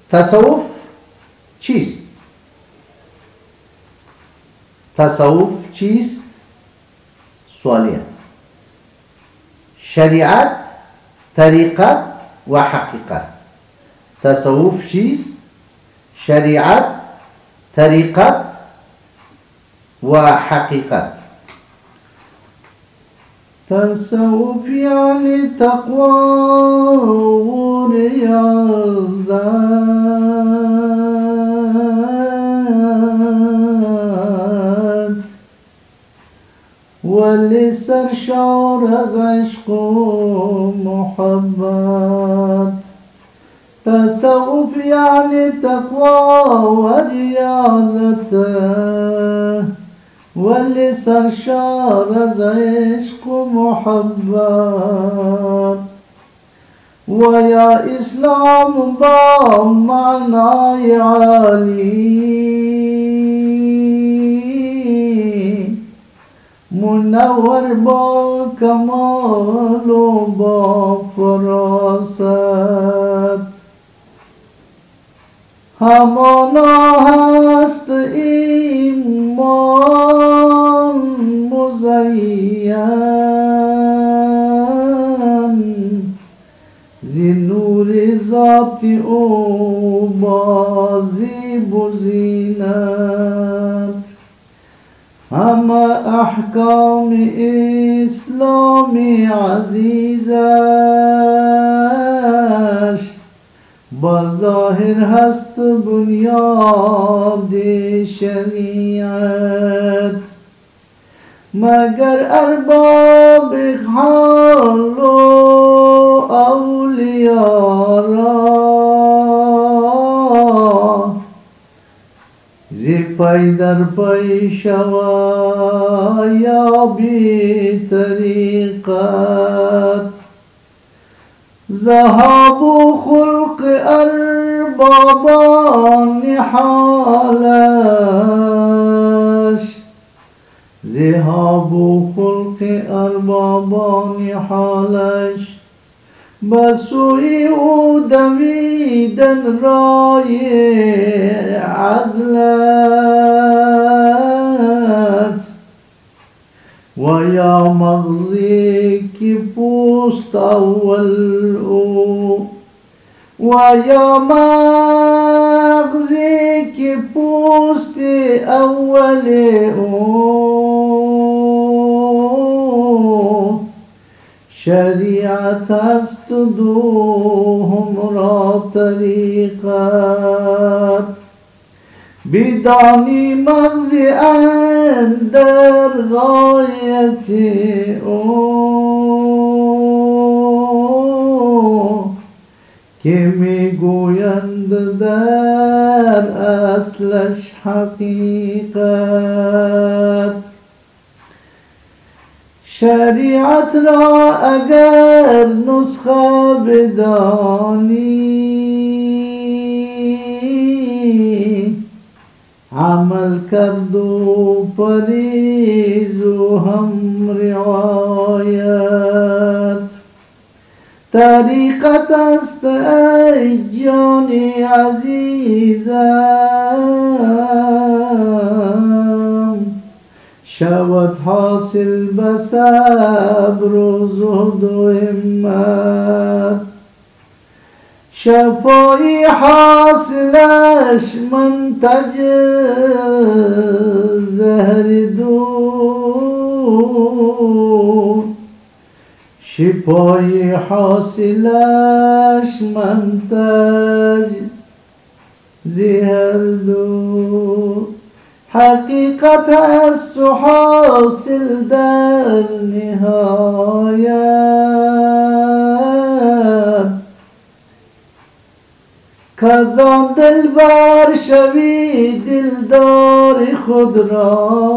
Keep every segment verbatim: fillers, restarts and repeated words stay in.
تصوف چیست؟ تصوف چیست؟ سوالیه. شریعت، طریقت و حقیقت. تصوف چیست؟ شریعت، طریقت و حقیقت. تصوف یعنی تقوا و ریاضت، ولی سرشار از عشق و محبت. تصوف یعنی تقوا و ریاضت، ولی سرشار از عشق و محبت. و یا اسلام با معنای عالی، منور با کمال و با فراست. همانا هست ایمان مزین، زی نور ذاتی او با زیب و زینت. همه احکام اسلامی عزیزش، با ظاهر هست بنیاد شریعت. مگر ارباب حال و اولیا را، زی پی در پی شوا یا بی طریقت. ذهاب و خلق اربابان حالش، ذهاب و خلق اربابان حالش. بسوی او دویدن رای عزلت، و یا مغزی کی پوست اول او، و یا مغزی کی پوست اول او. شریعت است دوم را طریقت، بدانی مغزی اندر غایت او، که میگویند در اصلش حقیقت. شریعت را اگر نسخه بدانی، عمل کرد و فریض و هم رعایت. طریقت است ای جانی عزیزم، شود حاصل به صبر و زهد و همت. شفای حاصلش منتج زهر دو، شفای حاصلش منتج زهر دو. حقیقت است و حاصل در نهایت، کزان دلبر شوی دلدار خود را،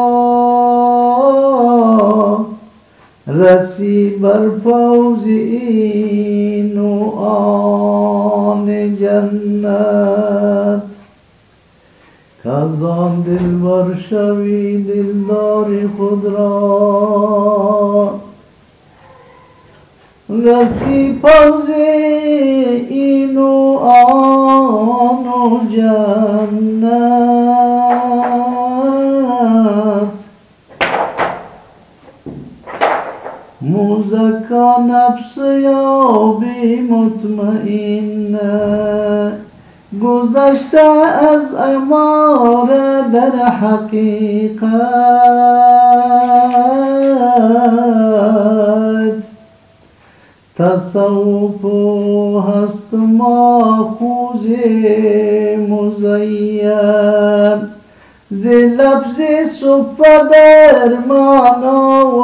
رسی بر فوز این و آن جنت. کزان دلبر شوی دلدار خود را، رسی فوز این و آن جنت مزکا نفس یابی مطمئنه گذشته از اماره در حقیقت تصوف هست ماخوذ مزین ز لفظ صفه در معنا و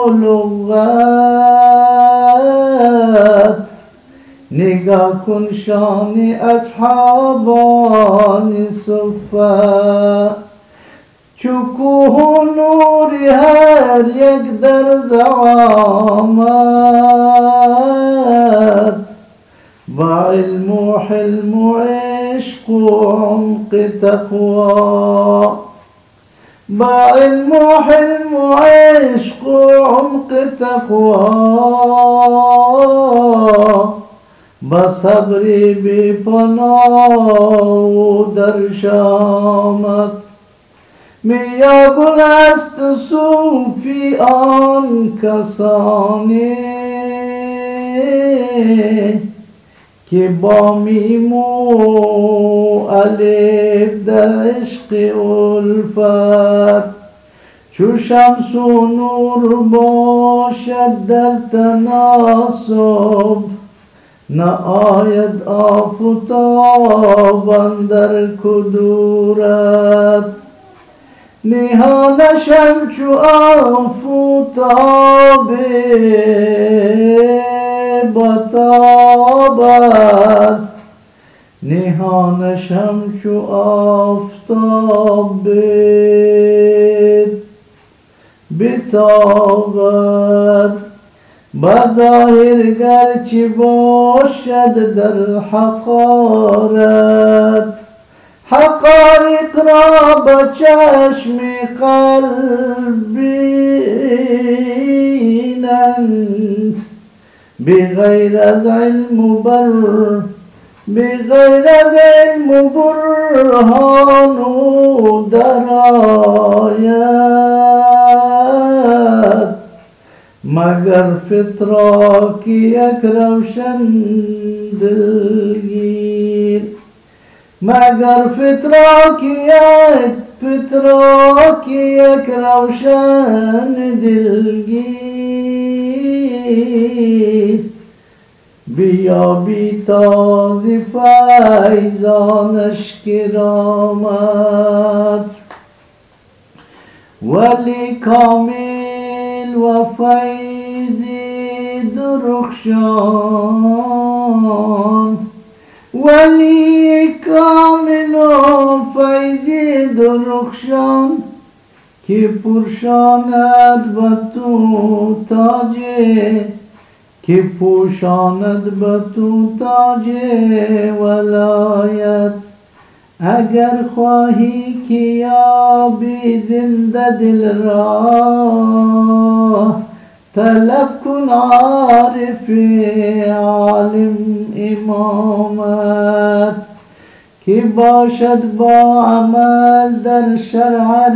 لغت نگاه کن شان اصحابان صفه چو کوه و نور هر یک در زعامت با علم و حلم و عشق و عمق تقوی با علم و حلم و عشق و عمق تقوی با صبر بی پناه و در شامت میگون است صوفی آن کسانی که با میم و الف در عشق الفت چو شمس و نور باشد در تناسب نه آید آفتاب اندر کدورت نهانشم چو آفتاب بتابت نهانشم چو آفتاب بتابت بظاهر گرچه باشد در حقارت حقایق را با چشم قلب بینند بغیر از علم و بر بغیر از علم و برهان و درایت مگر فتراک یک روشن دلگیر مگر فتراک یک فتراک یک روشن دلگیر بیابی تازه فیضانش کرامت ولی کامل و فیضی درخشان ولی کامل و فیضی درخشان که پرشاند به تو تاجه که پوشاند به تو تاج ولایت اگر خواهی که یابی زنده دل را طلب کن عارف عالم امامت که باشد با عمل در شرع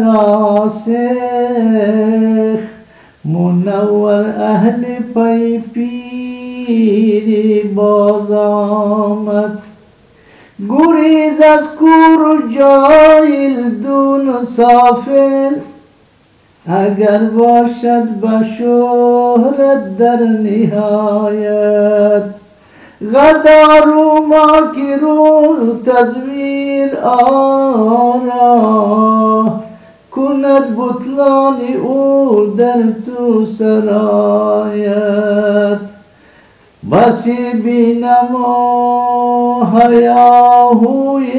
راسخ منور اهل پی پیری باز آمد گریز از کور و جایل دون سافل اگر باشد به شهرت در نهایت غدار و ماکر و تزویر آرا کند بطلان او در تو سرایت بسی بینم و هیاهوی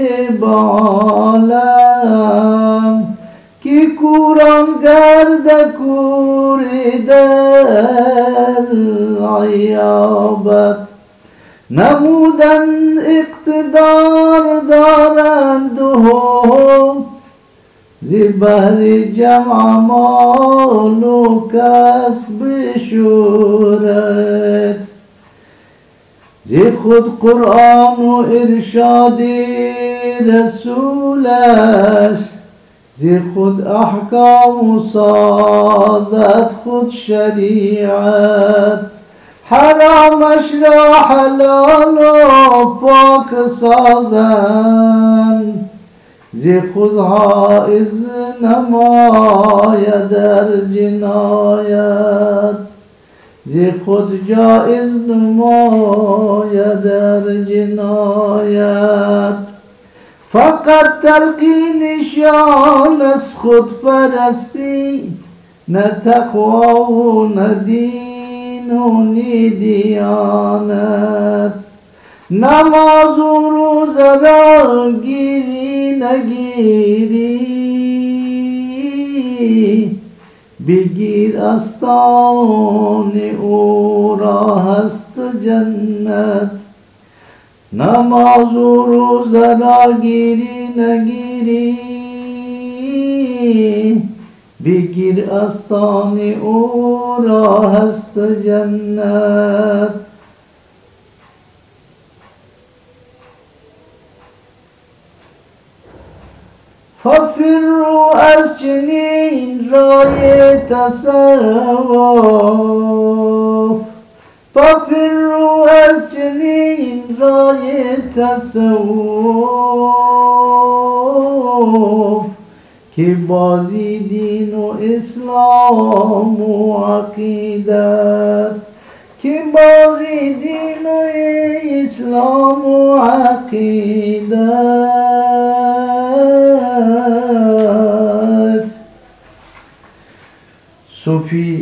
بالم که کوران گرد کوری در عیابت نمودن اقتدار دارند هم زی بحر جمع مال و کسب شهرت زی خود قرآن و ارشاد رسولش، زی خود احکام و سازد خود شریعت، حرامش را حلال و پاک سازند، زی خود حائز نماید در جنایت، زی خود جائز نماید در جنایت. فقط تلقینشان از خود پرستی، نه تقوا و نه دین و نه دیانت، نماز و روزه را گیری نگیری، بگیر استان او را هست جنت. نماز و روزه را گیری نگیری، بگیر استان او را هست جنت. ففروا از چنین رای تصوف، ففروا از چنین رای تصوف، که بازی دین و اسلام و عقیدت، که بازی دین و اسلام و عقیدت. صوفی